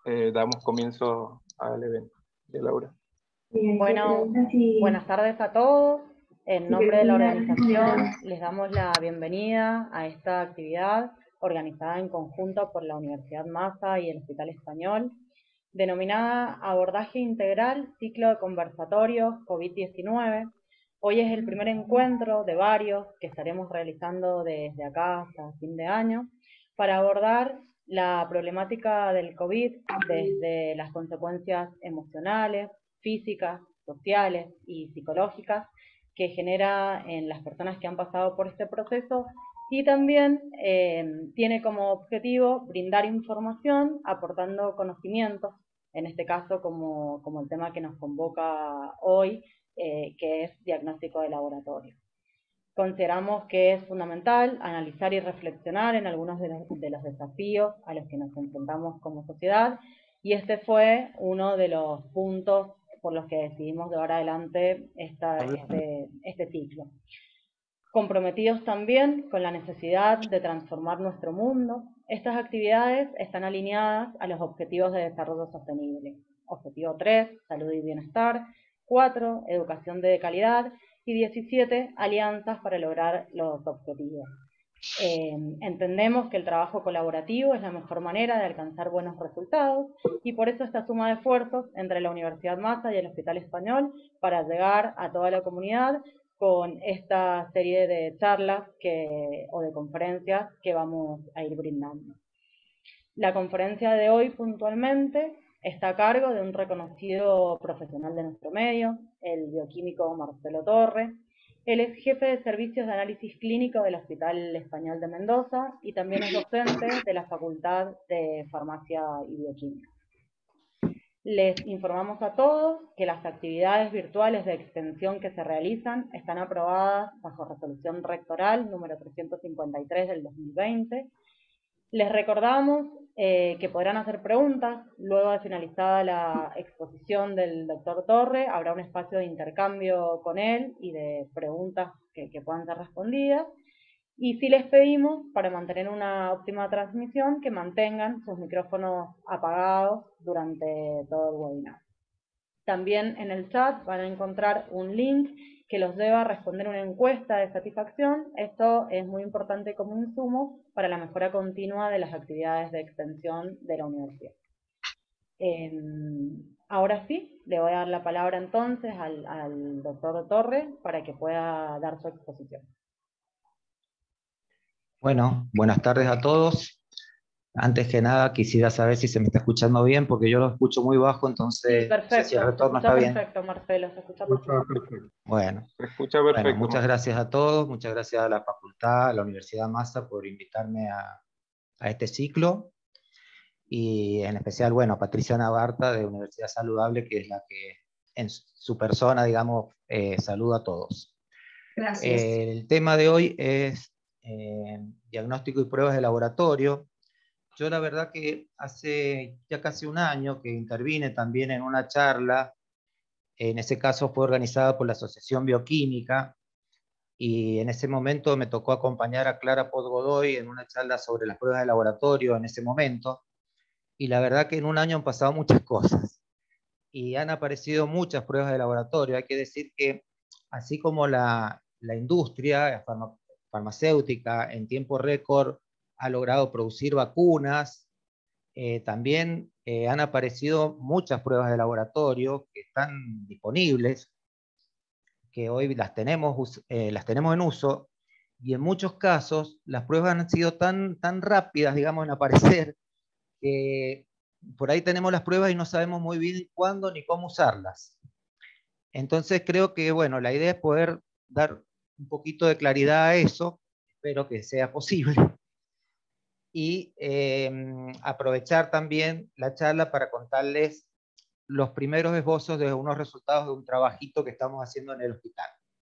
damos comienzo al evento. De Laura. Bueno, buenas tardes a todos. En nombre de la organización les damos la bienvenida a esta actividad organizada en conjunto por la Universidad Massa y el Hospital Español, denominada Abordaje Integral Ciclo de Conversatorios COVID-19. Hoy es el primer encuentro de varios que estaremos realizando desde acá hasta fin de año para abordar la problemática del COVID desde las consecuencias emocionales, físicas, sociales y psicológicas que genera en las personas que han pasado por este proceso, y también tiene como objetivo brindar información aportando conocimientos, en este caso como el tema que nos convoca hoy, que es diagnóstico de laboratorio. Consideramos que es fundamental analizar y reflexionar en algunos de los desafíos a los que nos enfrentamos como sociedad, y este fue uno de los puntos por los que decidimos llevar adelante este ciclo. Comprometidos también con la necesidad de transformar nuestro mundo, estas actividades están alineadas a los Objetivos de Desarrollo Sostenible. Objetivo 3, salud y bienestar; 4, educación de calidad; y 17, alianzas para lograr los objetivos. Entendemos que el trabajo colaborativo es la mejor manera de alcanzar buenos resultados, y por eso esta suma de esfuerzos entre la Universidad Massa y el Hospital Español para llegar a toda la comunidad con esta serie de charlas o de conferencias que vamos a ir brindando. La conferencia de hoy puntualmente está a cargo de un reconocido profesional de nuestro medio, el bioquímico Marcelo Torre. Él es jefe de servicios de análisis clínico del Hospital Español de Mendoza y también es docente de la Facultad de Farmacia y Bioquímica. Les informamos a todos que las actividades virtuales de extensión que se realizan están aprobadas bajo resolución rectoral número 353 del 2020. Les recordamos que podrán hacer preguntas. Luego de finalizada la exposición del doctor Torre, habrá un espacio de intercambio con él y de preguntas que puedan ser respondidas. Y sí les pedimos, para mantener una óptima transmisión, que mantengan sus micrófonos apagados durante todo el webinar. También en el chat van a encontrar un link que los lleva a responder una encuesta de satisfacción. Esto es muy importante como insumo para la mejora continua de las actividades de extensión de la universidad. Ahora sí, le voy a dar la palabra entonces al doctor Torre para que pueda dar su exposición. Bueno, buenas tardes a todos. Antes que nada quisiera saber si se me está escuchando bien, porque yo lo escucho muy bajo, entonces sí, perfecto, no sé si el retorno está bien. Perfecto, Marcelo, se escucha perfecto. Bueno, se escucha perfecto. Bueno, muchas gracias a todos, muchas gracias a la facultad, a la Universidad Massa por invitarme a este ciclo, y en especial, bueno, a Patricia Navarta de Universidad Saludable, que es la que en su persona, digamos, saluda a todos. Gracias. El tema de hoy es diagnóstico y pruebas de laboratorio. Yo la verdad que hace ya casi un año que intervine también en una charla, en ese caso fue organizada por la Asociación Bioquímica, y en ese momento me tocó acompañar a Clara Pot Godoy en una charla sobre las pruebas de laboratorio en ese momento, y la verdad que en un año han pasado muchas cosas, y han aparecido muchas pruebas de laboratorio. Hay que decir que así como la industria farmacéutica en tiempo récord ha logrado producir vacunas, también han aparecido muchas pruebas de laboratorio que están disponibles, que hoy las tenemos en uso, y en muchos casos las pruebas han sido tan rápidas, digamos, en aparecer, que por ahí tenemos las pruebas y no sabemos muy bien cuándo ni cómo usarlas. Entonces creo que, bueno, la idea es poder dar un poquito de claridad a eso, espero que sea posible, y aprovechar también la charla para contarles los primeros esbozos de unos resultados de un trabajito que estamos haciendo en el hospital.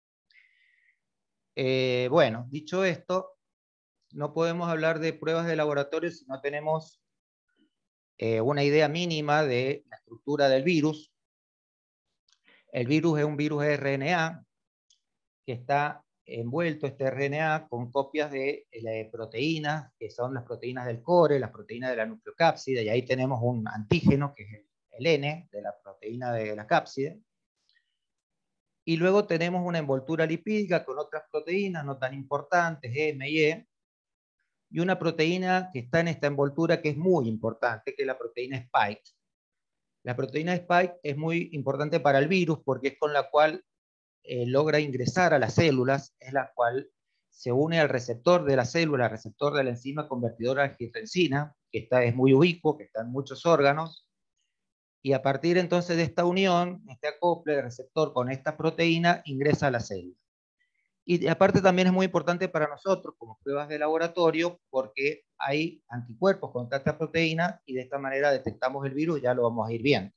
Bueno, dicho esto, no podemos hablar de pruebas de laboratorio si no tenemos una idea mínima de la estructura del virus. El virus es un virus RNA que está envuelto este RNA con copias de proteínas, que son las proteínas del core, las proteínas de la nucleocápside, y ahí tenemos un antígeno, que es el N, de la proteína de la cápside. Y luego tenemos una envoltura lipídica con otras proteínas no tan importantes, M y E, y una proteína que está en esta envoltura que es muy importante, que es la proteína Spike. La proteína Spike es muy importante para el virus porque es con la cual logra ingresar a las células, es la cual se une al receptor de la célula, al receptor de la enzima convertidora de angiotensina, que es muy ubicuo, que está en muchos órganos, y a partir entonces de esta unión, este acople del receptor con esta proteína, ingresa a la célula. Y aparte también es muy importante para nosotros, como pruebas de laboratorio, porque hay anticuerpos contra esta proteína, y de esta manera detectamos el virus, ya lo vamos a ir viendo.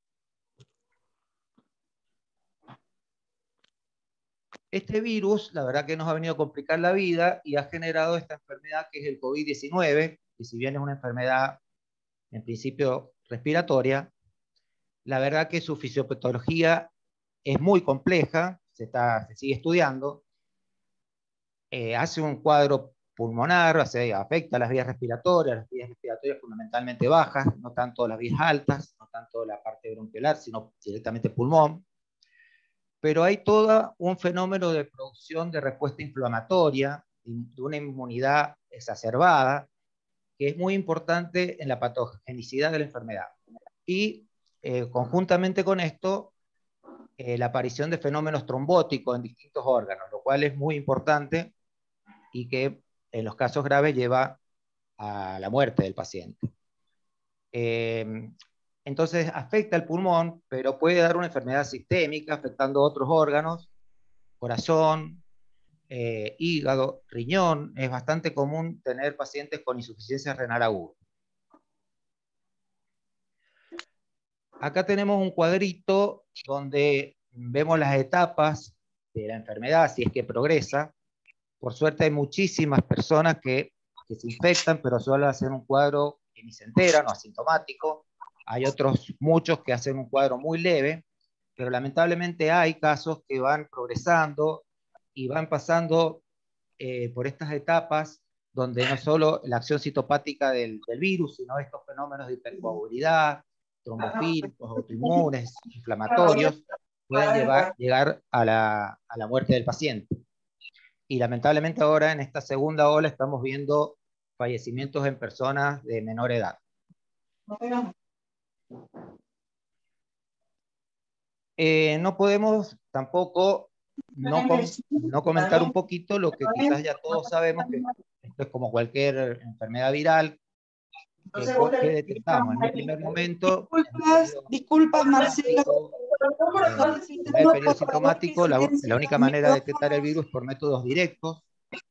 Este virus, la verdad que nos ha venido a complicar la vida y ha generado esta enfermedad que es el COVID-19, que si bien es una enfermedad en principio respiratoria, la verdad que su fisiopatología es muy compleja, se sigue estudiando, hace un cuadro pulmonar, afecta a las vías respiratorias fundamentalmente bajas, no tanto las vías altas, no tanto la parte bronquiolar, sino directamente pulmón. Pero hay todo un fenómeno de producción de respuesta inflamatoria, de una inmunidad exacerbada, que es muy importante en la patogenicidad de la enfermedad. Y conjuntamente con esto, la aparición de fenómenos trombóticos en distintos órganos, lo cual es muy importante y que en los casos graves lleva a la muerte del paciente. Entonces afecta el pulmón, pero puede dar una enfermedad sistémica afectando otros órganos, corazón, hígado, riñón. Es bastante común tener pacientes con insuficiencia renal aguda. Acá tenemos un cuadrito donde vemos las etapas de la enfermedad, si es que progresa. Por suerte hay muchísimas personas que se infectan, pero solo hacen un cuadro que ni se enteran, o asintomático. Hay otros muchos que hacen un cuadro muy leve, pero lamentablemente hay casos que van progresando y van pasando por estas etapas donde no solo la acción citopática del virus, sino estos fenómenos de hipercoagulabilidad, trombofílicos, autoinmunes, inflamatorios, pueden llegar a la muerte del paciente. Y lamentablemente ahora en esta segunda ola estamos viendo fallecimientos en personas de menor edad. No podemos tampoco no comentar un poquito lo que quizás ya todos sabemos, que esto es como cualquier enfermedad viral, que detectamos en un primer momento. Disculpas, Marcelo. En el periodo sintomático, la única manera de detectar el virus es por métodos directos.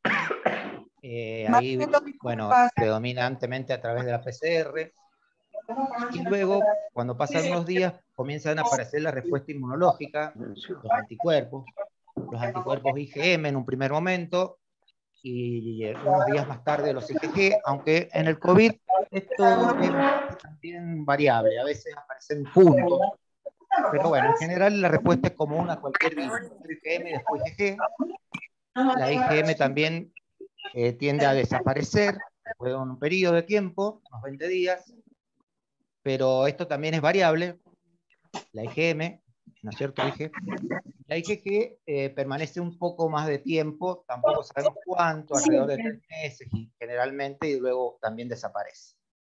Ahí, bueno, predominantemente a través de la PCR. Y luego, cuando pasan unos días, comienzan a aparecer la respuesta inmunológica, los anticuerpos IgM en un primer momento, y unos días más tarde los IgG, aunque en el COVID esto es también variable, a veces aparecen puntos, pero bueno, en general la respuesta es común a cualquier virus, IgM y después IgG. La IgM también tiende a desaparecer después de un periodo de tiempo, unos 20 días, pero esto también es variable. La IgM, ¿no es cierto? La IgG permanece un poco más de tiempo, tampoco sabemos cuánto, alrededor de 3 meses generalmente, y luego también desaparece.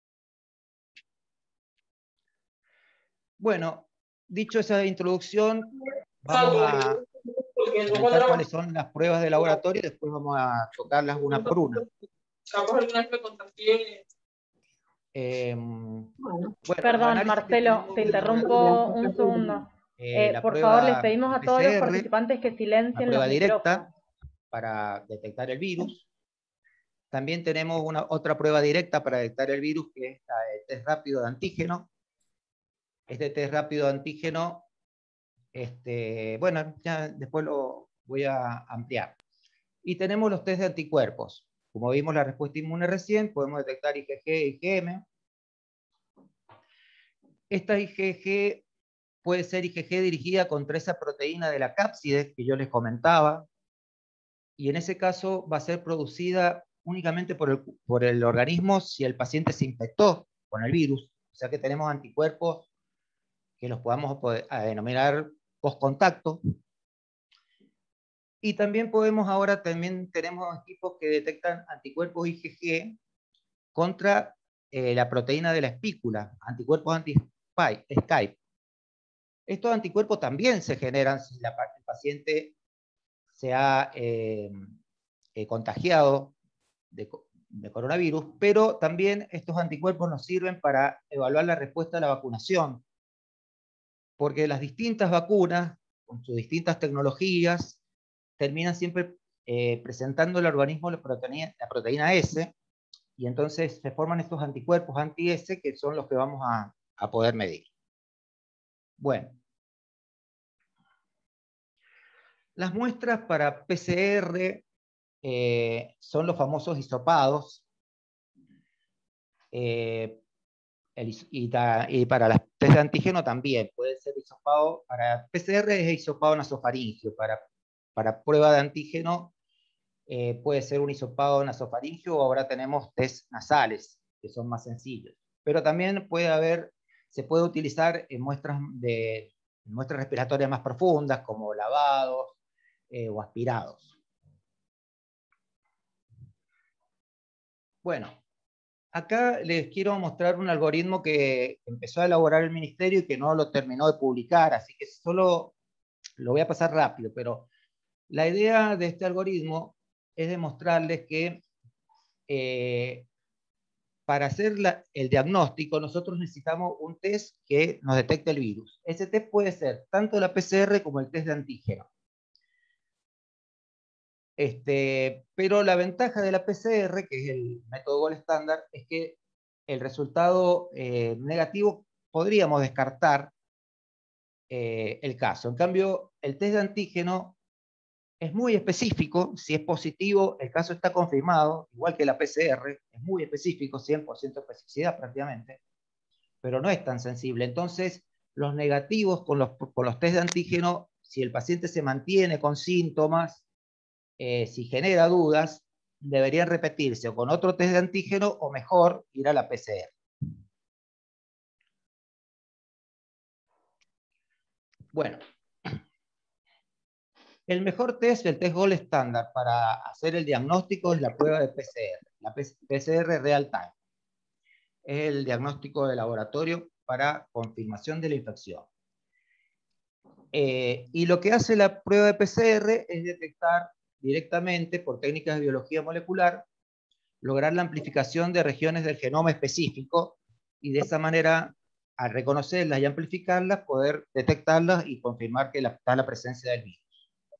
Bueno, dicho esa introducción, vamos a comentar cuáles son las pruebas de laboratorio y después vamos a tocarlas una por una. Bueno, perdón, Marcelo, te interrumpo un segundo. Por favor, les pedimos a todos los participantes que silencien los micrófonos. Directa para detectar el virus. También tenemos otra prueba directa para detectar el virus, que es el test rápido de antígeno. Este test rápido de antígeno, bueno, ya después lo voy a ampliar. Y tenemos los test de anticuerpos. Como vimos la respuesta inmune recién, podemos detectar IgG e IgM. Esta IgG puede ser IgG dirigida contra esa proteína de la cápside que yo les comentaba, y en ese caso va a ser producida únicamente por el organismo si el paciente se infectó con el virus, o sea que tenemos anticuerpos que los podamos denominar post-contacto. Y también tenemos equipos que detectan anticuerpos IgG contra la proteína de la espícula, anticuerpos anti-Skype. Estos anticuerpos también se generan si el paciente se ha contagiado de coronavirus, pero también estos anticuerpos nos sirven para evaluar la respuesta a la vacunación, porque las distintas vacunas, con sus distintas tecnologías, terminan siempre presentando al organismo la proteína S, y entonces se forman estos anticuerpos anti-S que son los que vamos a poder medir. Bueno. Las muestras para PCR son los famosos hisopados, y para las test de antígeno también puede ser hisopado. Para PCR es hisopado nasofaringio, para prueba de antígeno puede ser un hisopado nasofaringio, o ahora tenemos test nasales, que son más sencillos. Pero también se puede utilizar en muestras respiratorias más profundas, como lavados o aspirados. Bueno, acá les quiero mostrar un algoritmo que empezó a elaborar el ministerio y que no lo terminó de publicar, así que solo lo voy a pasar rápido, pero la idea de este algoritmo es demostrarles que para hacer el diagnóstico nosotros necesitamos un test que nos detecte el virus. Ese test puede ser tanto la PCR como el test de antígeno. Pero la ventaja de la PCR, que es el método gold estándar, es que el resultado negativo podríamos descartar el caso. En cambio, el test de antígeno es muy específico. Si es positivo, el caso está confirmado, igual que la PCR, es muy específico, 100% de especificidad prácticamente, pero no es tan sensible. Entonces, los negativos con los test de antígeno, si el paciente se mantiene con síntomas, si genera dudas, deberían repetirse o con otro test de antígeno, o mejor, ir a la PCR. Bueno, el mejor test, el test gold estándar para hacer el diagnóstico, es la prueba de PCR, la PCR real time. Es el diagnóstico de laboratorio para confirmación de la infección. Y lo que hace la prueba de PCR es detectar directamente, por técnicas de biología molecular, lograr la amplificación de regiones del genoma específico, y de esa manera, al reconocerlas y amplificarlas, poder detectarlas y confirmar que está la presencia del virus.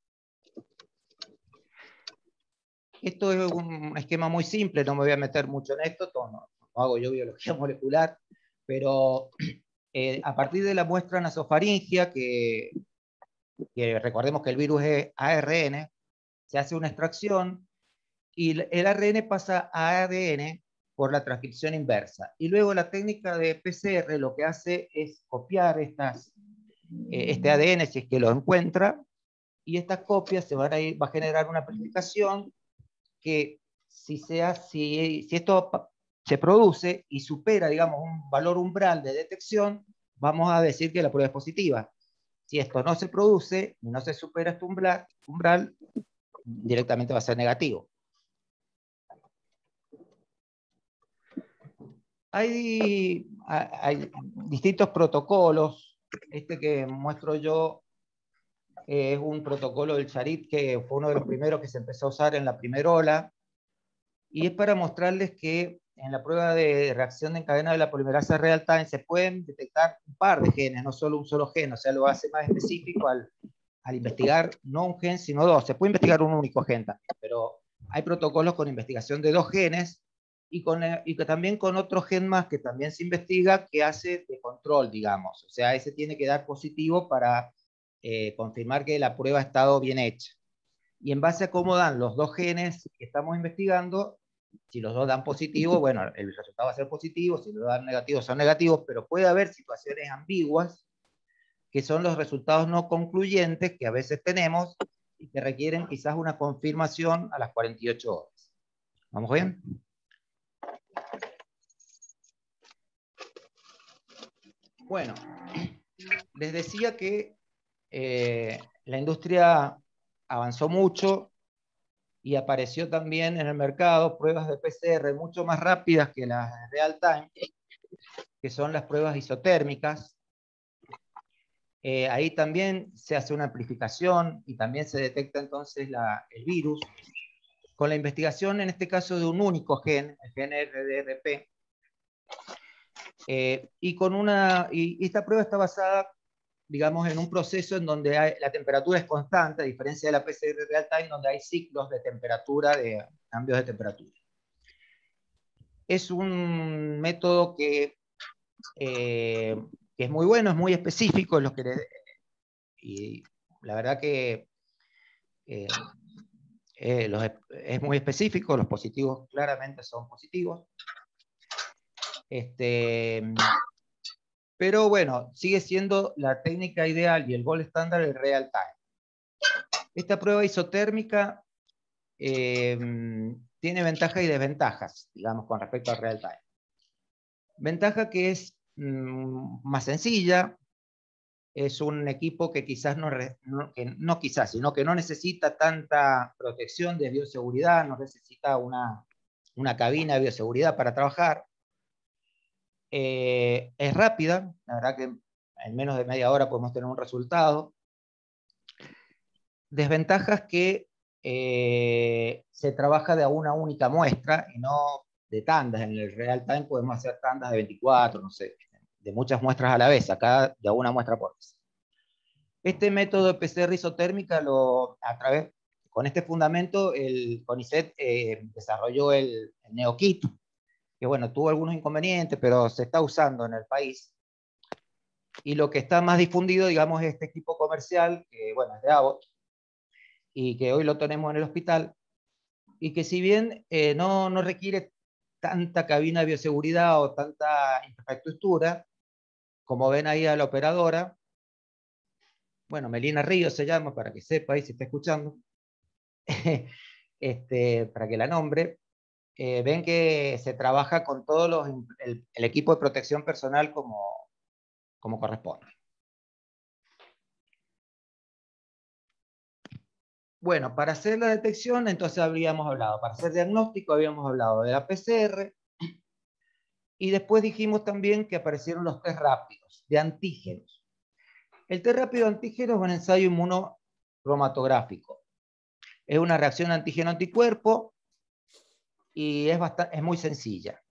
Esto es un esquema muy simple, no me voy a meter mucho en esto, no hago yo biología molecular, pero a partir de la muestra nasofaringia, que recordemos que el virus es ARN, se hace una extracción, y el ARN pasa a ADN por la transcripción inversa. Y luego la técnica de PCR lo que hace es copiar este ADN, si es que lo encuentra, y estas copias va a generar una amplificación que si esto se produce y supera, digamos, un valor umbral de detección, vamos a decir que la prueba es positiva. Si esto no se produce y no se supera este umbral, directamente va a ser negativo. Hay distintos protocolos. Este que muestro yo es un protocolo del Charit, que fue uno de los primeros que se empezó a usar en la primera ola, y es para mostrarles que en la prueba de reacción en cadena de la polimerasa real time se pueden detectar un par de genes, no solo un solo gen. O sea, lo hace más específico al investigar no un gen, sino dos. Se puede investigar un único gen también, pero hay protocolos con investigación de dos genes, y que también con otro gen más que también se investiga, que hace de control, digamos. O sea, ese tiene que dar positivo para confirmar que la prueba ha estado bien hecha. Y en base a cómo dan los dos genes que estamos investigando, si los dos dan positivo, bueno, el resultado va a ser positivo. Si los dos dan negativo, son negativos, pero puede haber situaciones ambiguas, que son los resultados no concluyentes que a veces tenemos, y que requieren quizás una confirmación a las 48 horas. ¿Vamos bien? Bueno, les decía que la industria avanzó mucho y apareció también en el mercado pruebas de PCR mucho más rápidas que las de real time, que son las pruebas isotérmicas. Ahí también se hace una amplificación y también se detecta entonces el virus, con la investigación en este caso de un único gen, el gen RDRP, y esta prueba está basada, digamos, en un proceso en donde la temperatura es constante, a diferencia de la PCR real time, donde hay ciclos de temperatura, de cambios de temperatura. Es un método que es muy bueno, es muy específico, y la verdad que es muy específico, los positivos claramente son positivos. Pero bueno, sigue siendo la técnica ideal y el gold estándar el real time. Esta prueba isotérmica tiene ventajas y desventajas, digamos, con respecto al real time. Ventaja que es más sencilla, es un equipo que quizás sino que no necesita tanta protección de bioseguridad, no necesita una cabina de bioseguridad para trabajar. Es rápida, la verdad que en menos de media hora podemos tener un resultado. Desventajas que se trabaja de a una única muestra y no de tandas. En el real time podemos hacer tandas de 24, no sé, de muchas muestras a la vez, acá de a una muestra por vez. Este método de PCR isotérmica, con este fundamento, el CONICET desarrolló el NeoKit, que bueno, tuvo algunos inconvenientes, pero se está usando en el país. Y lo que está más difundido, digamos, es este equipo comercial, que bueno, es de Abbott, y que hoy lo tenemos en el hospital, y que si bien no requiere tanta cabina de bioseguridad o tanta infraestructura, como ven ahí a la operadora, bueno, Melina Ríos se llama, para que sepa ahí si está escuchando, para que la nombre, ven que se trabaja con todo el equipo de protección personal como corresponde. Bueno, para hacer la detección, entonces habríamos hablado, para hacer diagnóstico habíamos hablado de la PCR, y después dijimos también que aparecieron los test rápidos, de antígenos. El test rápido de antígenos es un ensayo inmunocromatográfico. Es una reacción antígeno-anticuerpo y es muy sencilla.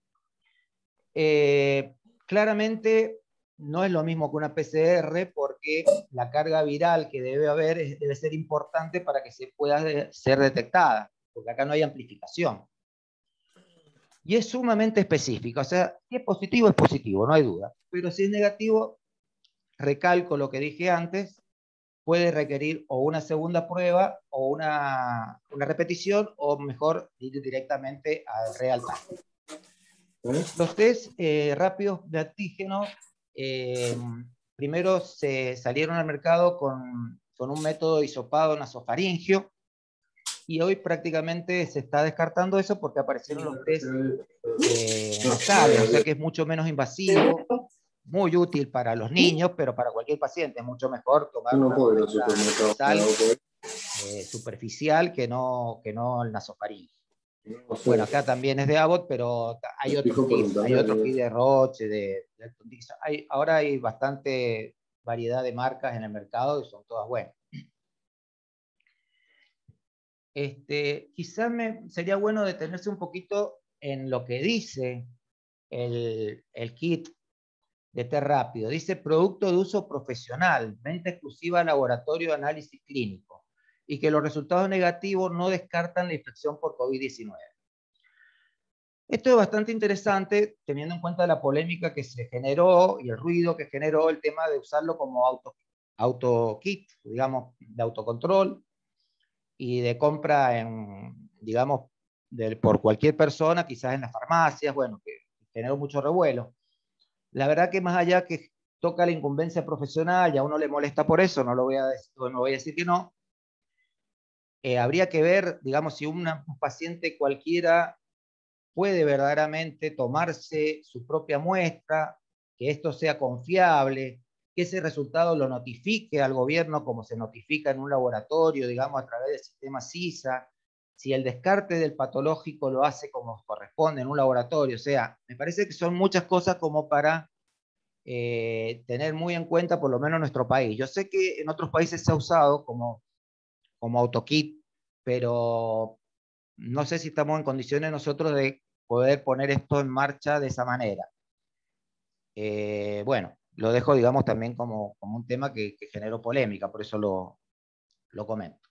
Claramente no es lo mismo que una PCR porque la carga viral que debe haber debe ser importante para que se pueda ser detectada, porque acá no hay amplificación. Y es sumamente específica, o sea, si es positivo, no hay duda. Pero si es negativo, recalco lo que dije antes, puede requerir o una segunda prueba o una repetición, o mejor, ir directamente al real time. Los test rápidos de antígeno, primero se salieron al mercado con un método hisopado nasofaringio, y hoy prácticamente se está descartando eso porque aparecieron los test nasales, o sea que es mucho menos invasivo, muy útil para los niños, pero para cualquier paciente es mucho mejor tomar una nasal superficial que no el nasofaringio. Bueno, acá también es de Abbott, pero hay otros kits de Roche, ahora hay bastante variedad de marcas en el mercado y son todas buenas. Quizás sería bueno detenerse un poquito en lo que dice el kit de test rápido. Dice producto de uso profesional, venta exclusiva al laboratorio de análisis clínico, y que los resultados negativos no descartan la infección por COVID-19. Esto es bastante interesante teniendo en cuenta la polémica que se generó y el ruido que generó el tema de usarlo como auto-kit, digamos, de autocontrol y de compra digamos, por cualquier persona, quizás en las farmacias, bueno, que generó mucho revuelo. La verdad que más allá que toca la incumbencia profesional y a uno le molesta por eso, no voy a decir que no, habría que ver, digamos, si un paciente cualquiera puede verdaderamente tomarse su propia muestra, que esto sea confiable, que ese resultado lo notifique al gobierno como se notifica en un laboratorio, digamos, a través del sistema CISA, si el descarte del patológico lo hace como corresponde en un laboratorio. O sea, me parece que son muchas cosas como para tener muy en cuenta, por lo menos en nuestro país. Yo sé que en otros países se ha usado como AutoKit, pero no sé si estamos en condiciones nosotros de poder poner esto en marcha de esa manera. Bueno, lo dejo, digamos, también como un tema que generó polémica, por eso lo comento.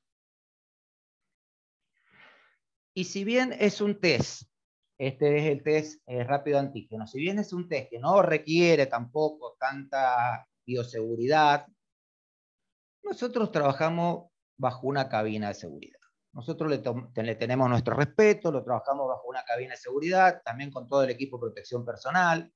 Y si bien es un test, este es el test rápido antígeno, si bien es un test que no requiere tampoco tanta bioseguridad, nosotros trabajamos bajo una cabina de seguridad. Nosotros le tenemos nuestro respeto, lo trabajamos bajo una cabina de seguridad, también con todo el equipo de protección personal,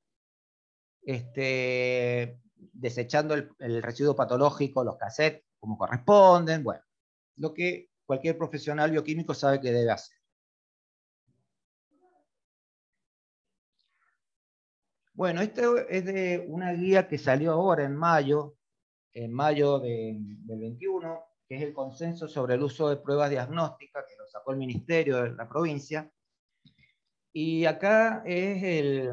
desechando el residuo patológico, los cassettes, como corresponden, bueno, lo que cualquier profesional bioquímico sabe que debe hacer. Bueno, esto es de una guía que salió ahora en mayo del 21, que es el consenso sobre el uso de pruebas diagnósticas, que lo sacó el Ministerio de la provincia. Y acá es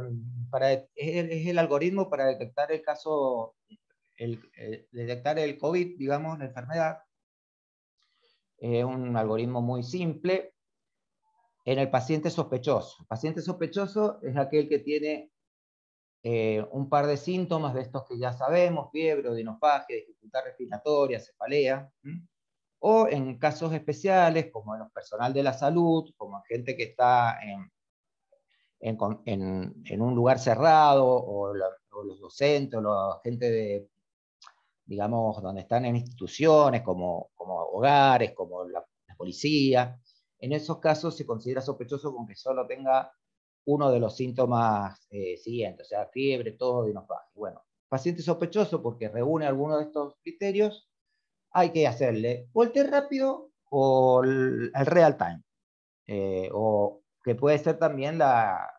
el algoritmo para detectar el caso, detectar el COVID, digamos, la enfermedad. Es un algoritmo muy simple en el paciente sospechoso. El paciente sospechoso es aquel que tiene un par de síntomas de estos que ya sabemos: fiebre, odinofagia, dificultad respiratoria, cefalea. O en casos especiales, como en los personal de la salud, como en gente que está en un lugar cerrado, o los docentes, o la gente de, digamos, donde están en instituciones, como hogares, como la policía. En esos casos se considera sospechoso con que solo tenga uno de los síntomas siguientes, o sea, fiebre, tos, odinofagia. Bueno, paciente sospechoso porque reúne algunos de estos criterios, hay que hacerle o el test rápido o el real time, o que puede ser también la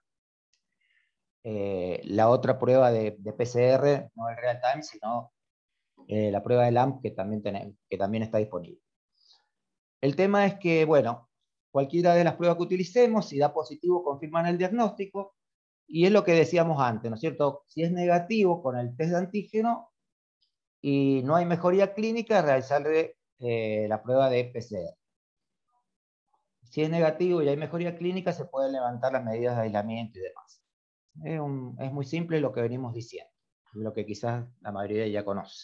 otra prueba de PCR, no el real time, sino la prueba de LAMP que también está disponible. El tema es que, bueno, cualquiera de las pruebas que utilicemos, si da positivo, confirman el diagnóstico, y es lo que decíamos antes, ¿no es cierto? Si es negativo con el test de antígeno y no hay mejoría clínica, realizarle la prueba de PCR. Si es negativo y hay mejoría clínica, se pueden levantar las medidas de aislamiento y demás. Es muy simple lo que venimos diciendo, lo que quizás la mayoría ya conoce.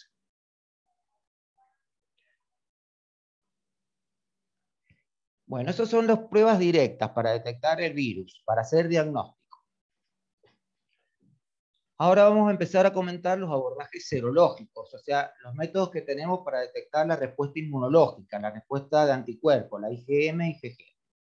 Bueno, esas son las pruebas directas para detectar el virus, para hacer diagnóstico. Ahora vamos a empezar a comentar los abordajes serológicos, o sea, los métodos que tenemos para detectar la respuesta inmunológica, la respuesta de anticuerpos, la IgM y IgG.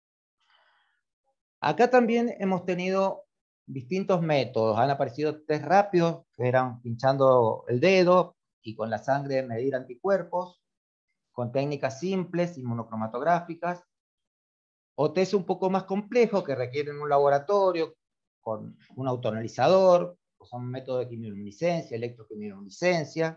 Acá también hemos tenido distintos métodos. Han aparecido test rápidos, que eran pinchando el dedo y con la sangre medir anticuerpos, con técnicas simples, inmunocromatográficas, o test un poco más complejos que requieren un laboratorio con un autoanalizador, que son métodos de quimioluminiscencia, electroquimioluminiscencia.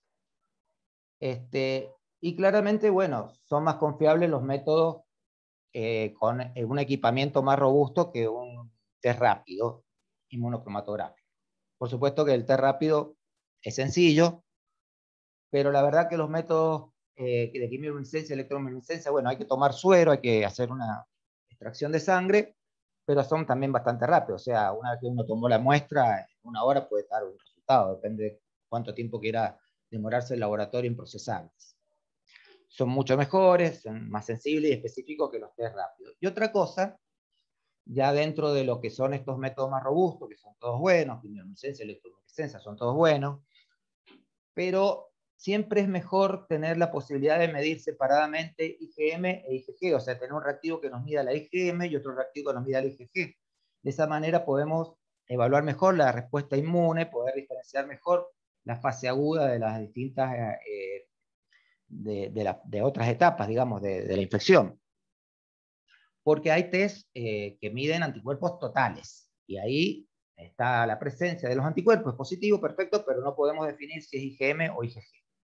Y claramente, bueno, son más confiables los métodos con un equipamiento más robusto que un test rápido inmunocromatográfico. Por supuesto que el test rápido es sencillo, pero la verdad que los métodos de quimioluminiscencia, electroluminiscencia, bueno, hay que tomar suero, hay que hacer una extracción de sangre, pero son también bastante rápidos. O sea, una vez que uno tomó la muestra, en una hora puede dar un resultado, depende de cuánto tiempo quiera demorarse el laboratorio en procesarlas. Son mucho mejores, son más sensibles y específicos que los test rápidos. Y otra cosa, ya dentro de lo que son estos métodos más robustos, que son todos buenos, quimioluminiscencia, electroluminiscencia, son todos buenos, pero siempre es mejor tener la posibilidad de medir separadamente IgM e IgG, o sea, tener un reactivo que nos mida la IgM y otro reactivo que nos mida la IgG. De esa manera podemos evaluar mejor la respuesta inmune, poder diferenciar mejor la fase aguda de las distintas de otras etapas, digamos, de la infección. Porque hay test que miden anticuerpos totales, y ahí está la presencia de los anticuerpos, es positivo, perfecto, pero no podemos definir si es IgM o IgG.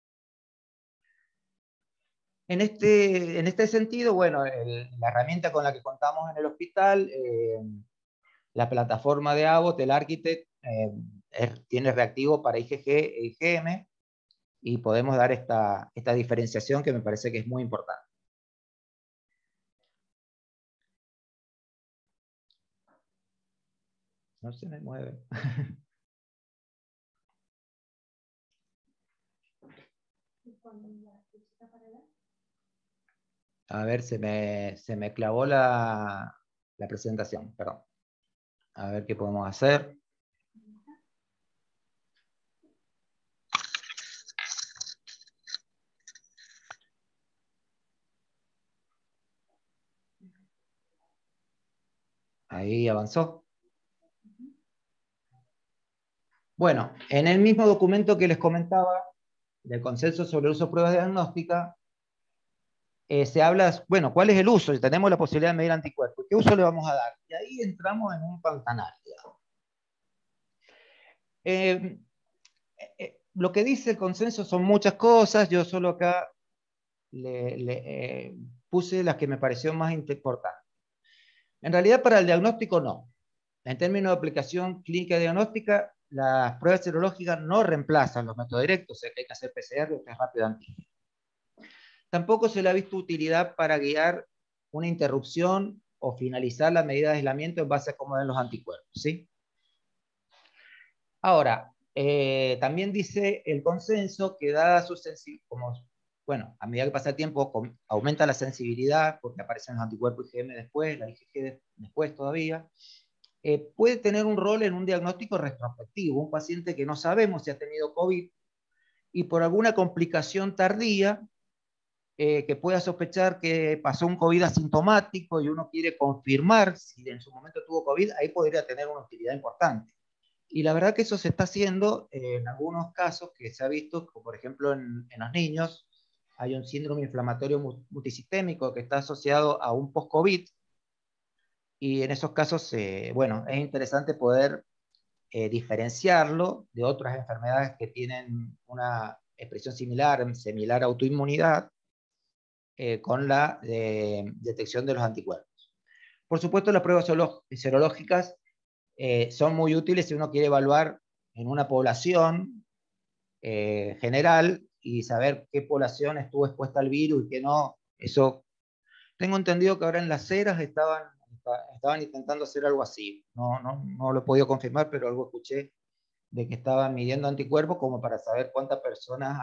En este sentido, bueno, la herramienta con la que contamos en el hospital, la plataforma de Abbott, el Architect, tiene reactivo para IgG e IgM, y podemos dar esta diferenciación que me parece que es muy importante. No se me mueve. A ver, se me clavó la presentación, perdón. A ver qué podemos hacer. Ahí avanzó. Bueno, en el mismo documento que les comentaba, del consenso sobre el uso de pruebas diagnósticas, se habla, bueno, ¿cuál es el uso? Si tenemos la posibilidad de medir anticuerpos, ¿qué uso le vamos a dar? Y ahí entramos en un pantanal, digamos. Lo que dice el consenso son muchas cosas, yo solo acá puse las que me parecieron más importantes. En realidad, para el diagnóstico no. En términos de aplicación clínica diagnóstica, las pruebas serológicas no reemplazan los métodos directos, o sea que hay que hacer PCR o test rápido antígeno. Tampoco se le ha visto utilidad para guiar una interrupción o finalizar la medida de aislamiento en base a cómo den los anticuerpos, ¿sí? Ahora, también dice el consenso que dada su sensibilidad, bueno, a medida que pasa el tiempo aumenta la sensibilidad porque aparecen los anticuerpos IgM después, la IgG después todavía, puede tener un rol en un diagnóstico retrospectivo. Un paciente que no sabemos si ha tenido COVID y por alguna complicación tardía, que pueda sospechar que pasó un COVID asintomático y uno quiere confirmar si en su momento tuvo COVID, ahí podría tener una utilidad importante. Y la verdad que eso se está haciendo en algunos casos que se ha visto, como por ejemplo en los niños, hay un síndrome inflamatorio multisistémico que está asociado a un post-COVID, y en esos casos, bueno, es interesante poder diferenciarlo de otras enfermedades que tienen una expresión similar a autoinmunidad, con la detección de los anticuerpos. Por supuesto, las pruebas serológicas son muy útiles si uno quiere evaluar en una población general y saber qué población estuvo expuesta al virus y qué no. Eso, tengo entendido que ahora en las ceras estaban intentando hacer algo así. No lo he podido confirmar, pero algo escuché de que estaban midiendo anticuerpos como para saber cuántas personas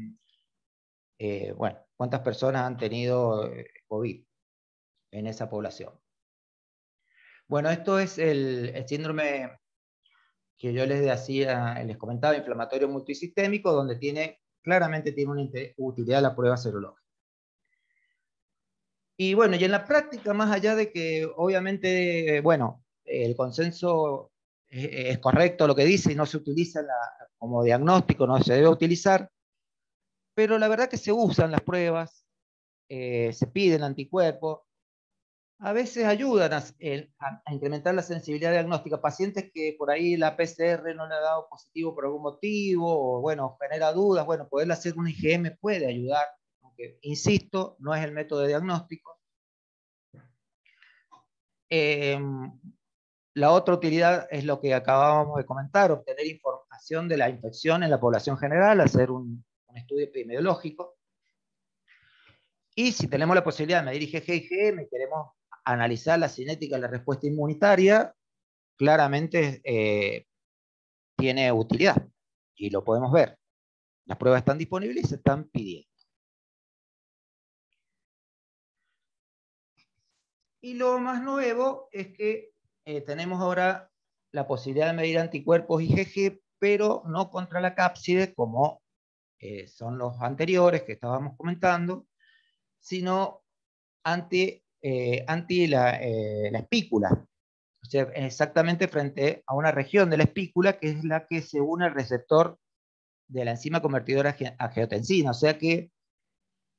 han tenido COVID en esa población. Bueno, esto es el síndrome que yo les comentaba, inflamatorio multisistémico, donde claramente tiene una utilidad la prueba serológica. Y bueno, y en la práctica, más allá de que obviamente, bueno, el consenso es correcto lo que dice y no se utiliza como diagnóstico, no se debe utilizar, pero la verdad que se usan las pruebas, se piden anticuerpos, a veces ayudan a incrementar la sensibilidad diagnóstica. Pacientes que por ahí la PCR no le ha dado positivo por algún motivo, o bueno, genera dudas, bueno, poderle hacer un IgM puede ayudar, aunque, insisto, no es el método de diagnóstico. La otra utilidad es lo que acabábamos de comentar, obtener información de la infección en la población general, hacer un estudio epidemiológico. Y si tenemos la posibilidad de medir IgG y IgM y queremos analizar la cinética de la respuesta inmunitaria, claramente tiene utilidad y lo podemos ver. Las pruebas están disponibles y se están pidiendo. Y lo más nuevo es que tenemos ahora la posibilidad de medir anticuerpos IgG, pero no contra la cápside como son los anteriores que estábamos comentando, sino anti la espícula. O sea, exactamente frente a una región de la espícula que es la que se une al receptor de la enzima convertidora a angiotensina. O sea que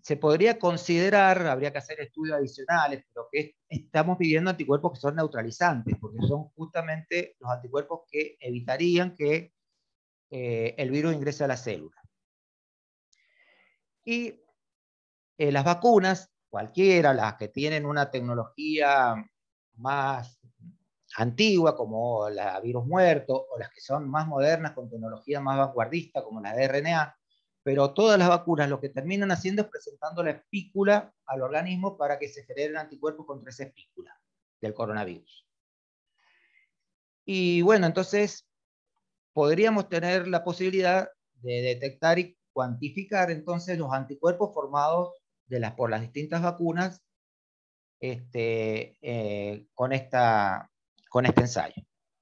se podría considerar, habría que hacer estudios adicionales, pero que estamos pidiendo anticuerpos que son neutralizantes, porque son justamente los anticuerpos que evitarían que el virus ingrese a la célula. Y las vacunas, cualquiera, las que tienen una tecnología más antigua, como la virus muerto, o las que son más modernas, con tecnología más vanguardista, como la de RNA, pero todas las vacunas lo que terminan haciendo es presentando la espícula al organismo para que se generen anticuerpos contra esa espícula del coronavirus. Y bueno, entonces podríamos tener la posibilidad de detectar y cuantificar entonces los anticuerpos formados por las distintas vacunas con este ensayo.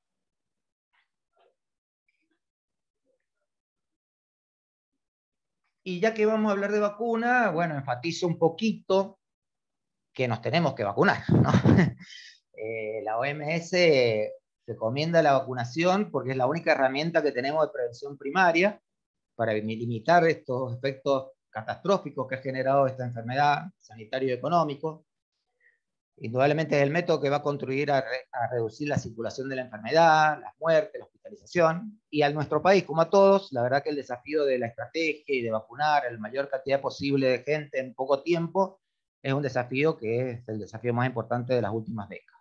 Y ya que vamos a hablar de vacuna, bueno, enfatizo un poquito que nos tenemos que vacunar, ¿no? La OMS recomienda la vacunación porque es la única herramienta que tenemos de prevención primaria para limitar estos efectos catastróficos que ha generado esta enfermedad, sanitario y económico. Indudablemente es el método que va a contribuir a reducir la circulación de la enfermedad, las muertes, la hospitalización, y a nuestro país, como a todos, la verdad que el desafío de la estrategia y de vacunar a la mayor cantidad posible de gente en poco tiempo es un desafío que es el desafío más importante de las últimas décadas.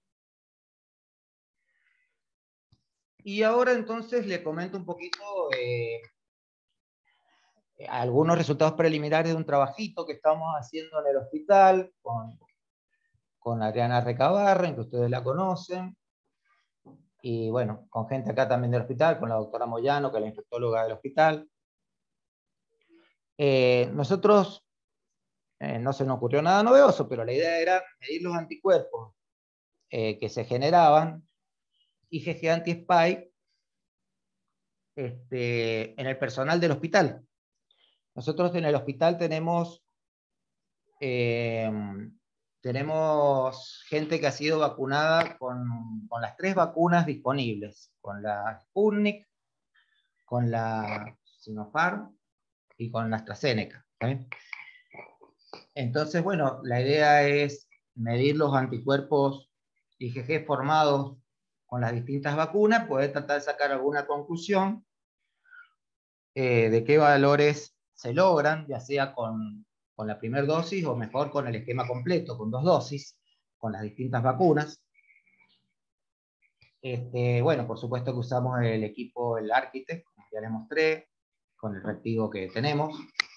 Y ahora entonces le comento un poquito algunos resultados preliminares de un trabajito que estamos haciendo en el hospital con Adriana Recabarren, que ustedes la conocen, y bueno, con gente acá también del hospital, con la doctora Moyano, que es la infectóloga del hospital. Nosotros, no se nos ocurrió nada novedoso, pero la idea era medir los anticuerpos que se generaban, IgG anti-spike, en el personal del hospital. Nosotros en el hospital tenemos gente que ha sido vacunada con las 3 vacunas disponibles, con la Sputnik, con la Sinopharm y con la AstraZeneca. ¿Sí? Entonces, bueno, la idea es medir los anticuerpos IgG formados con las distintas vacunas, poder tratar de sacar alguna conclusión de qué valores se logran, ya sea con la primera dosis o mejor con el esquema completo, con 2 dosis, con las distintas vacunas. Bueno, por supuesto que usamos el equipo, el Architect, como ya les mostré, con el reactivo que tenemos.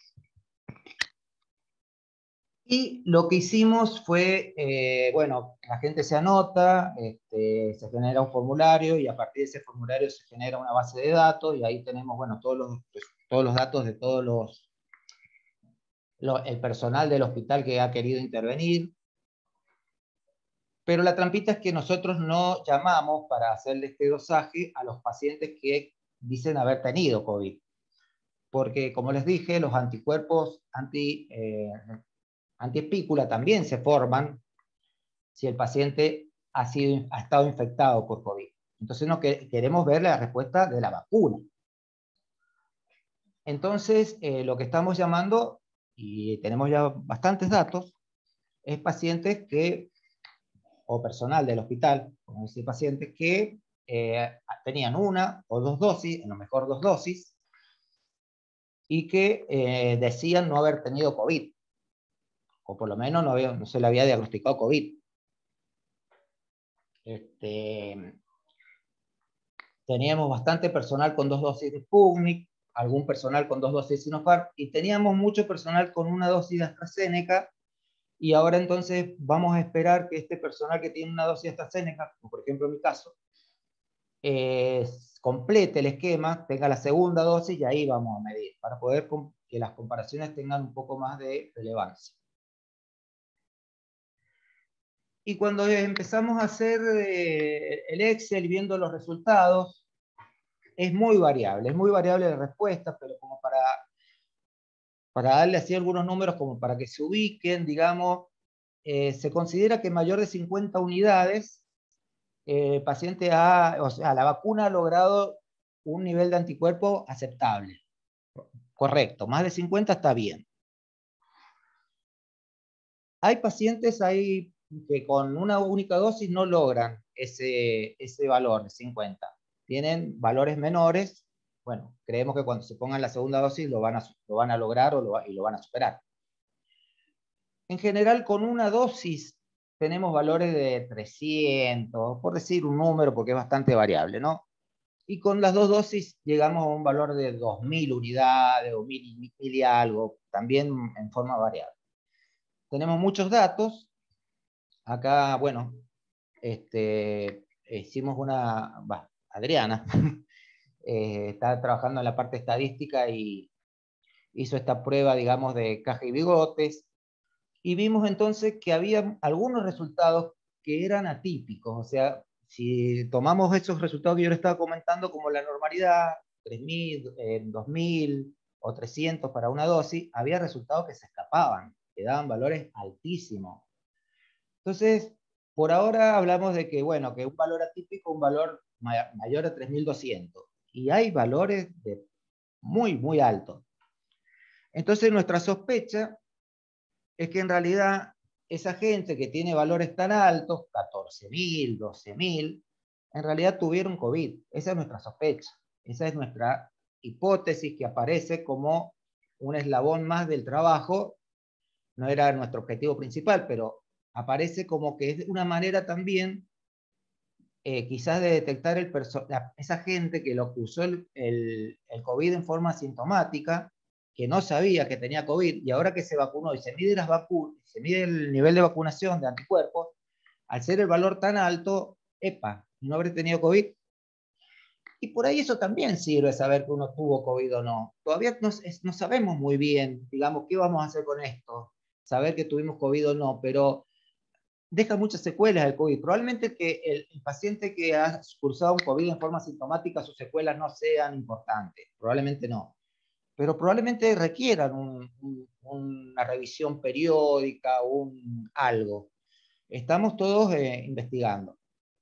Y lo que hicimos fue, bueno, la gente se anota, se genera un formulario y a partir de ese formulario se genera una base de datos y ahí tenemos, bueno, todos los datos de todos el personal del hospital que ha querido intervenir. Pero la trampita es que nosotros no llamamos para hacerle este dosaje a los pacientes que dicen haber tenido COVID. Porque, como les dije, los anticuerpos antiespícula también se forman si el paciente ha estado infectado por COVID. Entonces no queremos ver la respuesta de la vacuna. Entonces, lo que estamos llamando, y tenemos ya bastantes datos, es pacientes o personal del hospital, como dice pacientes, que tenían 1 o 2 dosis, a lo mejor 2 dosis, y que decían no haber tenido COVID, o por lo menos no se le había diagnosticado COVID. Teníamos bastante personal con 2 dosis de Sputnik, algún personal con 2 dosis de Sinopharm, y teníamos mucho personal con 1 dosis de AstraZeneca, y ahora entonces vamos a esperar que este personal que tiene 1 dosis de AstraZeneca, como por ejemplo en mi caso, complete el esquema, tenga la segunda dosis, y ahí vamos a medir, para poder que las comparaciones tengan un poco más de relevancia. Y cuando empezamos a hacer el Excel viendo los resultados, es muy variable la respuesta, pero como para darle así algunos números, como para que se ubiquen, digamos, se considera que mayor de 50 unidades, el paciente o sea, la vacuna ha logrado un nivel de anticuerpo aceptable. Correcto, más de 50 está bien. Hay pacientes ahí que con una única dosis no logran ese valor de 50. Tienen valores menores. Bueno, creemos que cuando se pongan la segunda dosis lo van a lograr y lo van a superar. En general, con una dosis tenemos valores de 300, por decir un número, porque es bastante variable, ¿no? Y con las dos dosis llegamos a un valor de 2000 unidades o 1000 y algo, también en forma variable. Tenemos muchos datos. Acá, bueno, hicimos Adriana está trabajando en la parte estadística y hizo esta prueba, digamos, de caja y bigotes, y vimos entonces que había algunos resultados que eran atípicos. O sea, si tomamos esos resultados que yo le estaba comentando como la normalidad, 3000, 2000 o 300 para una dosis, había resultados que se escapaban, que daban valores altísimos. Entonces, por ahora hablamos de que, bueno, que un valor atípico, un valor mayor a 3200, y hay valores de muy, muy altos. Entonces, nuestra sospecha es que en realidad esa gente que tiene valores tan altos, 14.000, 12.000, en realidad tuvieron COVID. Esa es nuestra sospecha. Esa es nuestra hipótesis que aparece como un eslabón más del trabajo. No era nuestro objetivo principal, pero aparece como que es una manera también quizás de detectar esa gente que lo usó el COVID en forma asintomática, que no sabía que tenía COVID, y ahora que se vacunó y se mide el nivel de vacunación de anticuerpos, al ser el valor tan alto, epa, no habré tenido COVID. Y por ahí eso también sirve, saber que uno tuvo COVID o no. Todavía no sabemos muy bien, digamos, qué vamos a hacer con esto, saber que tuvimos COVID o no, pero deja muchas secuelas el COVID. Probablemente que el paciente que ha cursado un COVID en forma sintomática, sus secuelas no sean importantes, probablemente no, pero probablemente requieran una revisión periódica, algo. Estamos todos investigando.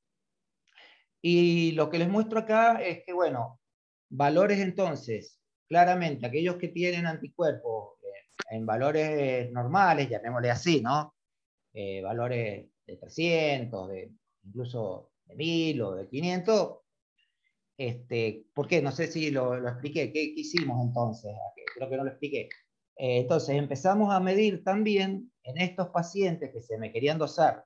Y lo que les muestro acá es que, bueno, valores entonces, claramente, aquellos que tienen anticuerpos en valores normales, llamémosle así, ¿no? Valores de 300, incluso de 1000 o de 500. ¿Por qué? No sé si lo expliqué. ¿Qué hicimos entonces? Creo que no lo expliqué. Entonces empezamos a medir también en estos pacientes que se me querían dosar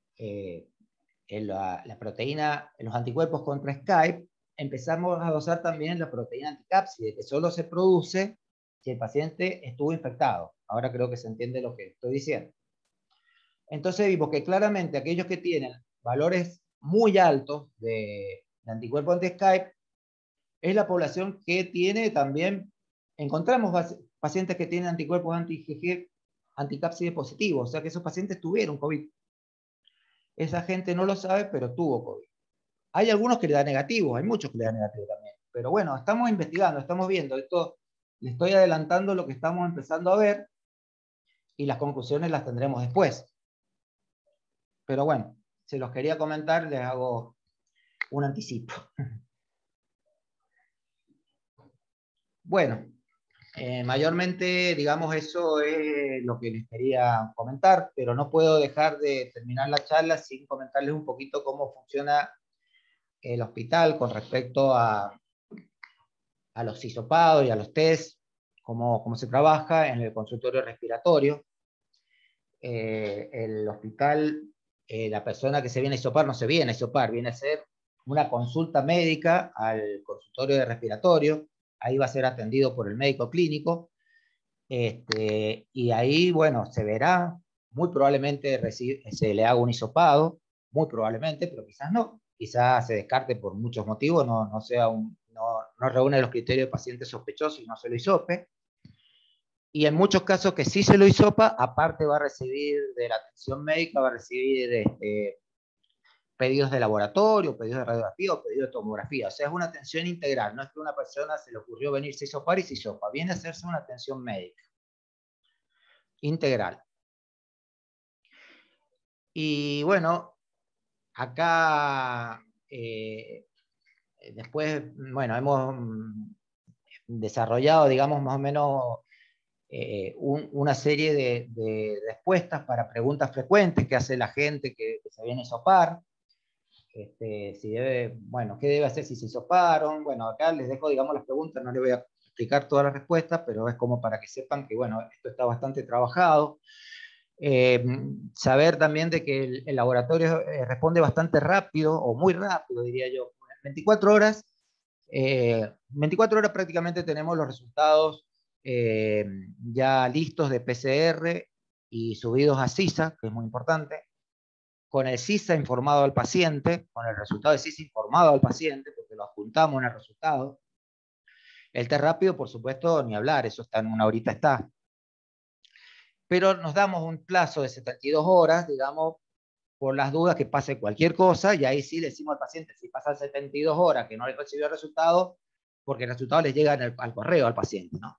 la proteína, los anticuerpos contra Skype, empezamos a dosar también la proteína anticápside, que solo se produce si el paciente estuvo infectado. Ahora creo que se entiende lo que estoy diciendo. Entonces vimos que claramente aquellos que tienen valores muy altos de anticuerpos anti-Skype es la población que tiene también, encontramos pacientes que tienen anticuerpos anti-IgG, anticápside positivos, o sea que esos pacientes tuvieron COVID. Esa gente no lo sabe, pero tuvo COVID. Hay algunos que le dan negativo, hay muchos que le dan negativo también. Pero bueno, estamos investigando, estamos viendo. Esto le estoy adelantando lo que estamos empezando a ver y las conclusiones las tendremos después. Pero bueno, se los quería comentar, les hago un anticipo. Bueno, mayormente, digamos, eso es lo que les quería comentar, pero no puedo dejar de terminar la charla sin comentarles un poquito cómo funciona el hospital con respecto a los hisopados y a los test, cómo se trabaja en el consultorio respiratorio. El hospital, la persona que se viene a hisopar no se viene a hisopar, viene a hacer una consulta médica al consultorio de respiratorio. Ahí va a ser atendido por el médico clínico. Y ahí, bueno, se verá, muy probablemente se le haga un hisopado, muy probablemente, pero quizás no. Quizás se descarte por muchos motivos, no reúne los criterios de paciente sospechoso y no se lo hisope. Y en muchos casos que sí se lo hisopa, aparte va a recibir de la atención médica, va a recibir pedidos de laboratorio, pedidos de radiografía o pedidos de tomografía. O sea, es una atención integral. No es que una persona se le ocurrió venirse a hisopar y se hisopa. Viene a hacerse una atención médica integral. Y bueno, acá después, bueno, hemos desarrollado, digamos, más o menos una serie de respuestas para preguntas frecuentes que hace la gente que se viene a hisopar. Si debe, bueno, ¿qué debe hacer si se hisoparon? Bueno, acá les dejo, digamos, las preguntas, no les voy a explicar todas las respuestas, pero es como para que sepan que, bueno, esto está bastante trabajado. Saber también de que el laboratorio responde bastante rápido, o muy rápido, diría yo. En 24 horas, 24 horas prácticamente tenemos los resultados ya listos de PCR y subidos a CISA, que es muy importante, con el CISA informado al paciente, con el resultado de CISA informado al paciente, porque lo adjuntamos en el resultado. El test rápido, por supuesto, ni hablar, eso está en una horita está. Pero nos damos un plazo de 72 horas, digamos, por las dudas que pase cualquier cosa, y ahí sí le decimos al paciente, si pasan 72 horas que no le recibió el resultado, porque el resultado le llega al correo al paciente, ¿no?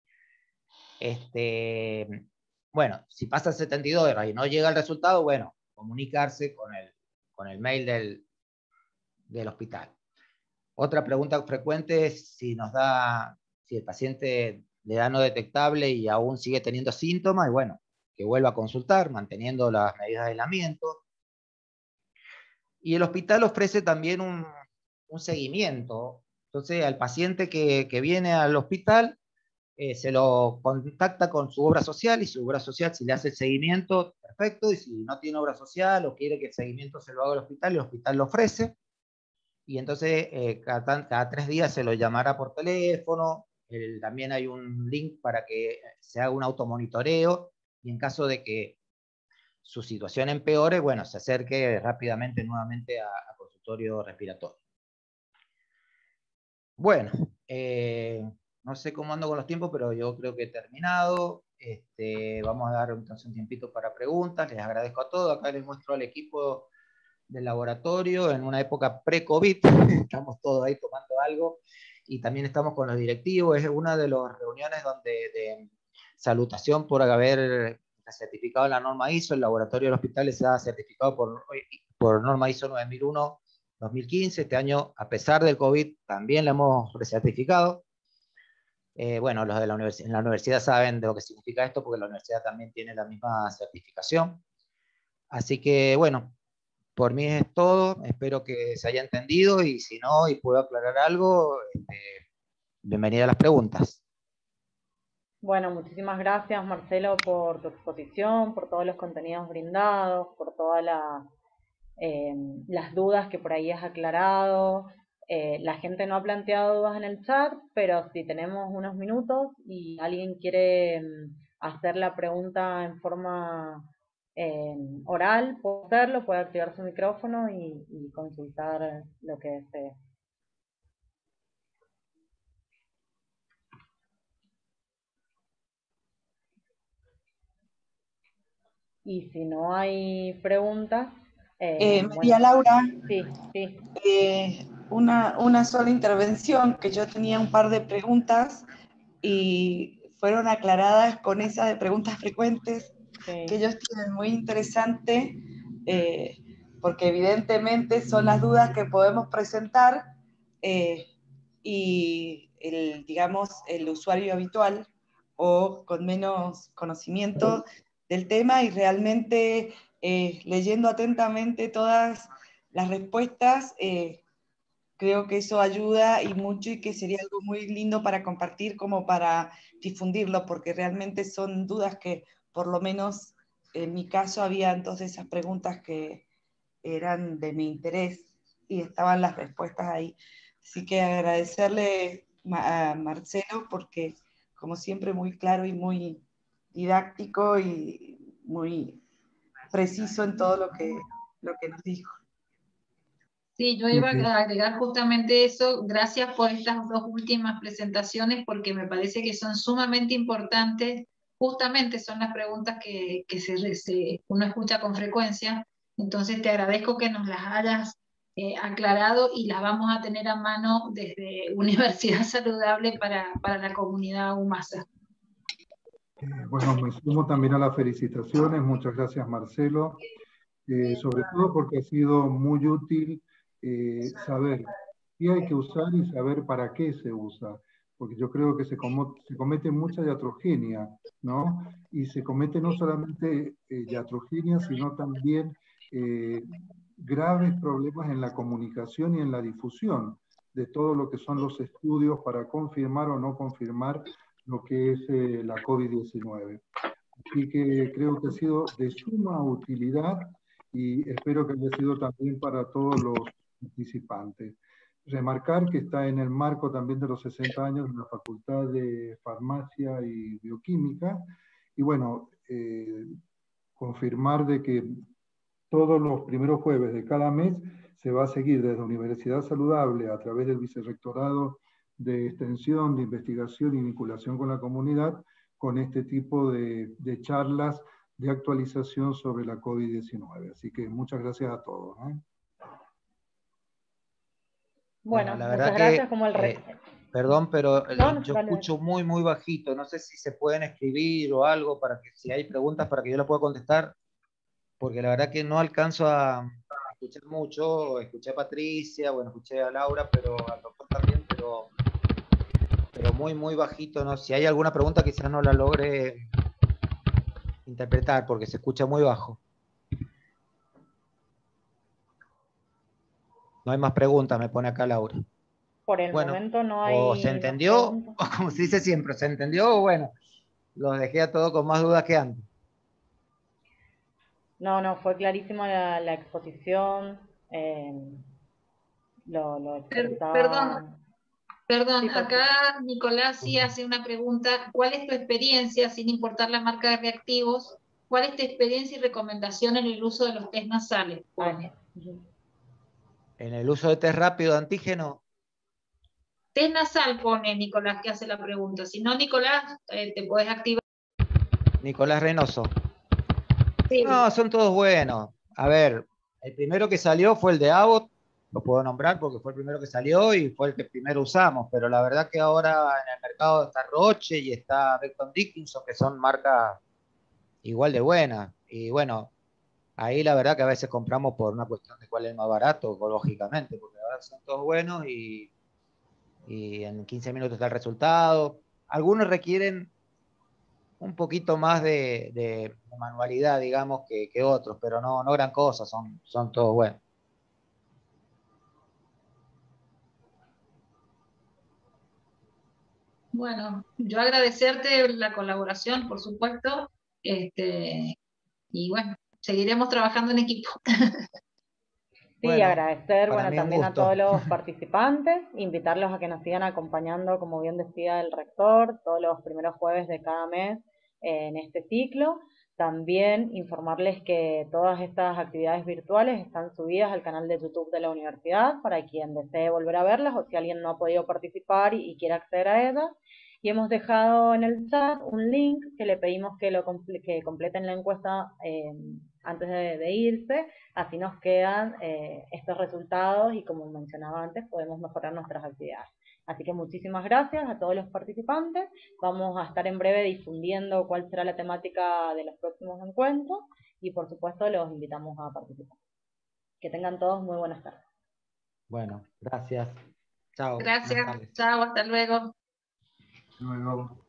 Bueno, si pasan 72 horas y no llega el resultado, bueno, comunicarse con el mail del hospital. Otra pregunta frecuente es si el paciente le da no detectable y aún sigue teniendo síntomas, y bueno, que vuelva a consultar, manteniendo las medidas de aislamiento. Y el hospital ofrece también un seguimiento. Entonces, al paciente que viene al hospital, se lo contacta con su obra social, y su obra social, si le hace el seguimiento, perfecto, y si no tiene obra social o quiere que el seguimiento se lo haga el hospital lo ofrece, y entonces cada 3 días se lo llamará por teléfono. También hay un link para que se haga un automonitoreo, y en caso de que su situación empeore, bueno, se acerque rápidamente nuevamente a consultorio respiratorio. Bueno, no sé cómo ando con los tiempos, pero yo creo que he terminado. Vamos a dar entonces un tiempito para preguntas. Les agradezco a todos. Acá les muestro al equipo del laboratorio en una época pre-COVID. Estamos todos ahí tomando algo, y también estamos con los directivos. Es una de las reuniones de salutación por haber certificado la norma ISO. El laboratorio del hospital se ha certificado por norma ISO 9001-2015. Este año, a pesar del COVID, también la hemos recertificado. Bueno, los de en la universidad saben de lo que significa esto, porque la universidad también tiene la misma certificación. Así que, bueno, por mí es todo. Espero que se haya entendido, y si no, y puedo aclarar algo, bienvenida a las preguntas. Bueno, muchísimas gracias, Marcelo, por tu exposición, por todos los contenidos brindados, por todas las dudas que por ahí has aclarado. La gente no ha planteado dudas en el chat, pero si tenemos unos minutos y alguien quiere hacer la pregunta en forma oral, puede hacerlo, puede activar su micrófono y consultar lo que desee. Y si no hay preguntas... María Laura, sí. una sola intervención, que yo tenía un par de preguntas y fueron aclaradas con esa de preguntas frecuentes, Sí. que ellos tienen muy interesante, porque evidentemente son las dudas que podemos presentar, y digamos, el usuario habitual o con menos conocimiento del tema, y realmente leyendo atentamente todas las respuestas, creo que eso ayuda y mucho, y que sería algo muy lindo para compartir, como para difundirlo, porque realmente son dudas que, por lo menos en mi caso, había entonces esas preguntas que eran de mi interés y estaban las respuestas ahí. Así que agradecerle a Marcelo, porque como siempre muy claro y muy didáctico y muy preciso en todo lo que nos dijo. Sí, yo iba a agregar justamente eso. Gracias por estas 2 últimas presentaciones, porque me parece que son sumamente importantes. Justamente son las preguntas que uno escucha con frecuencia. Entonces te agradezco que nos las hayas aclarado, y las vamos a tener a mano desde Universidad Saludable para la comunidad UMASA. Bueno, me sumo también a las felicitaciones. Muchas gracias, Marcelo. Sobre todo porque ha sido muy útil saber qué hay que usar y saber para qué se usa. porque yo creo que se comete mucha iatrogenia, ¿no? Y se comete no solamente iatrogenia, sino también graves problemas en la comunicación y en la difusión de todo lo que son los estudios para confirmar o no confirmar lo que es la COVID-19. Así que creo que ha sido de suma utilidad y espero que haya sido también para todos los participantes. Remarcar que está en el marco también de los 60 años de la Facultad de Farmacia y Bioquímica, y bueno, confirmar de que todos los primeros jueves de cada mes se va a seguir desde Universidad Saludable a través del Vicerrectorado de Extensión, de Investigación y Vinculación con la Comunidad, con este tipo de charlas de actualización sobre la COVID-19. Así que muchas gracias a todos. Bueno, la verdad muchas gracias. Como perdón, pero yo dale. escucho muy, muy bajito. No sé si se pueden escribir o algo para que, si hay preguntas, para que yo las pueda contestar, porque la verdad que no alcanzo a escuchar mucho. Escuché a Patricia, bueno, escuché a Laura, pero al doctor también, pero muy, muy bajito, ¿no? Si hay alguna pregunta quizás no la logre interpretar, porque se escucha muy bajo. No hay más preguntas, me pone acá Laura. Por el momento no hay. O se entendió, o como se dice siempre, se entendió, o bueno, los dejé a todos con más dudas que antes. No, fue clarísima la exposición. Lo expresaba. Perdón, Sí, acá Nicolás sí hace una pregunta. ¿Cuál es tu experiencia, sin importar la marca de reactivos, cuál es tu experiencia y recomendación en el uso de los test nasales? En el uso de test rápido de antígeno. Test nasal pone Nicolás que hace la pregunta. Si no, Nicolás, te podés activar. Nicolás Reynoso. Sí. No, son todos buenos. A ver, el primero que salió fue el de Abbott, lo puedo nombrar porque fue el primero que salió y fue el que primero usamos, pero la verdad que ahora en el mercado está Roche y está Becton Dickinson, que son marcas igual de buenas. Y bueno, ahí la verdad que a veces compramos por una cuestión de cuál es más barato, lógicamente, porque la verdad son todos buenos y en 15 minutos está el resultado. Algunos requieren un poquito más de manualidad, digamos, que otros, pero no gran cosa, son todos buenos. Bueno, yo agradecerte la colaboración, por supuesto, y bueno, seguiremos trabajando en equipo. Sí, bueno, agradecer también a todos los participantes, invitarlos a que nos sigan acompañando, como bien decía el rector, todos los primeros jueves de cada mes en este ciclo. También informarles que todas estas actividades virtuales están subidas al canal de YouTube de la universidad para quien desee volver a verlas o si alguien no ha podido participar y quiere acceder a ellas. Y hemos dejado en el chat un link que le pedimos que completen la encuesta antes de irse, así nos quedan estos resultados y como mencionaba antes podemos mejorar nuestras actividades. Así que muchísimas gracias a todos los participantes. Vamos a estar en breve difundiendo cuál será la temática de los próximos encuentros y por supuesto los invitamos a participar. Que tengan todos muy buenas tardes. Bueno, gracias. Chao. Gracias. Chao, hasta luego. Hasta luego.